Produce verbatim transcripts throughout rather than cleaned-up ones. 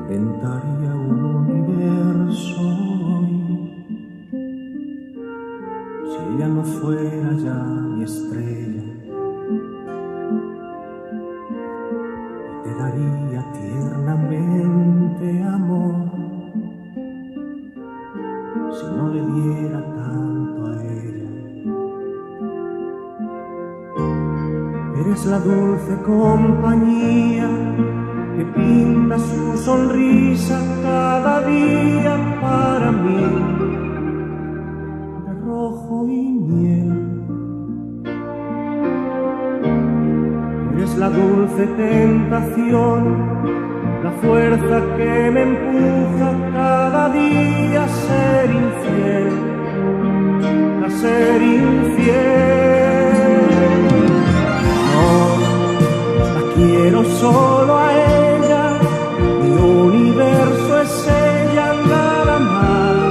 inventaría un universo hoy si ella no fuera ya mi estrella, y te daría tiernamente amor si no le diera tanto a ella. Eres la dulce compañía que pinta su sonrisa cada día para mí de rojo y miel. Eres la dulce tentación, la fuerza que me empuja cada día a ser infiel, a ser infiel. No, la quiero solo a ella, mi universo es ella, nada más.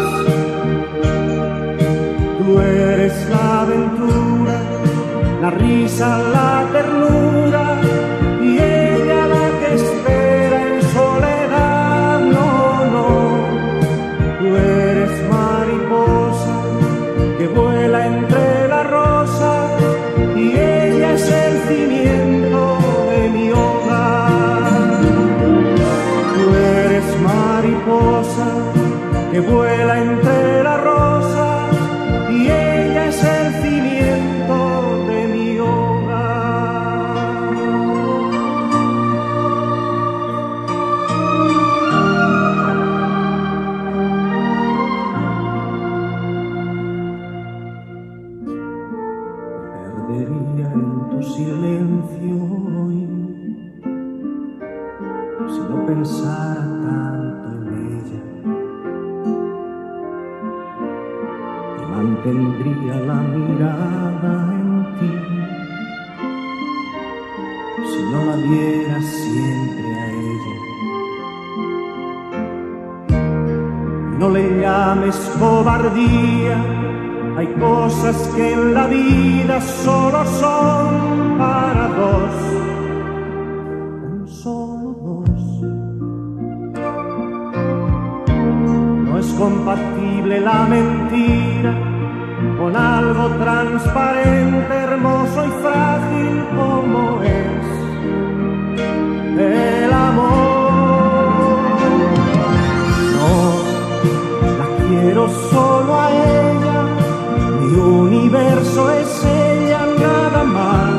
Tú eres la aventura, la risa, la ternura, y ella la que espera en soledad. No, no, tú eres mariposa que vuela entre las rosas, y ella es el cimiento de mi hogar. Tú eres mariposa que vuela entre las rosas, y ella es el cimiento de mi hogar. Me perdería en tu silencio hoy si no pensara tanto en ella, y mantendría la mirada en ti si no la viera siempre a ella. No le llames cobardía, hay cosas que en la vida solo son para dos, tan solo dos. No es compatible la mentira con algo transparente, hermoso y frágil como es el amor. No, la quiero solo a ella, mi universo es ella, nada más.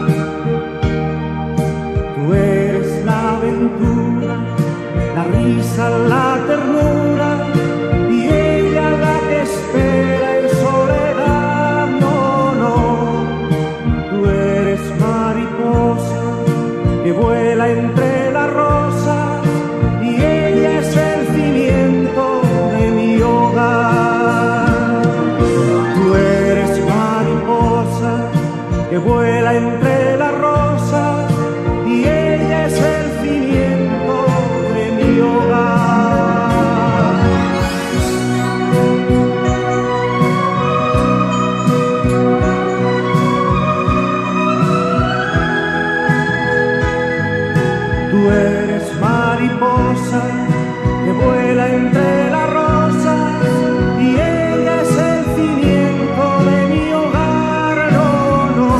Tú eres la aventura, la risa, la ternura, y ella la que espera en soledad. No, no, tú eres mariposa que vuela entre las rosas, y ella es el cimiento de mi hogar. Tú eres mariposa que vuela entre las rosas, y ella es el cimiento de mi hogar. Tú eres mariposa que vuela entre las rosas, y ella es el cimiento de mi hogar. No, no,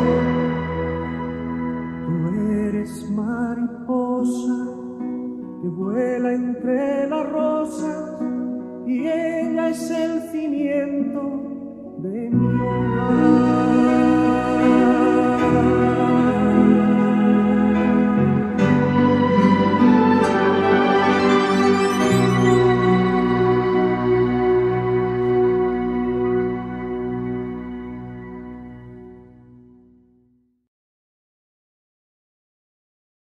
tú eres mariposa que vuela entre las rosas, y ella es el cimiento de mi